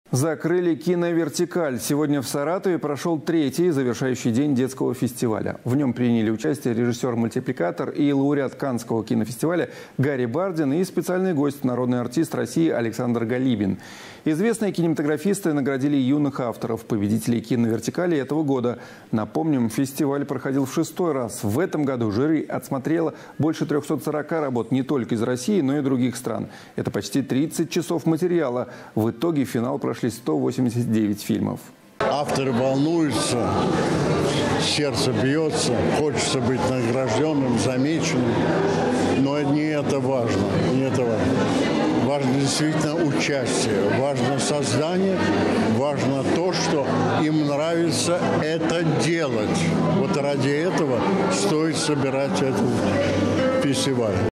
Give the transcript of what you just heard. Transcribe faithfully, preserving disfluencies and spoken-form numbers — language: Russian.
Закрыли киновертикаль. Сегодня в Саратове прошел третий завершающий день детского фестиваля. В нем приняли участие режиссер-мультипликатор и лауреат Каннского кинофестиваля Гарри Бардин и специальный гость, народный артист России Александр Галибин. Известные кинематографисты наградили юных авторов, победителей киновертикали этого года. Напомним, фестиваль проходил в шестой раз. В этом году жюри отсмотрело больше трёхсот сорока работ не только из России, но и других стран. Это почти тридцать часов материала. В итоге в финал прошли сто восемьдесят девять фильмов. Авторы волнуются, сердце бьется, хочется быть награжденным, замеченным. Но не это важно, не это важно. Важно действительно участие, важно создание, важно то, что им нравится это делать. Вот ради этого стоит собирать этот фестиваль.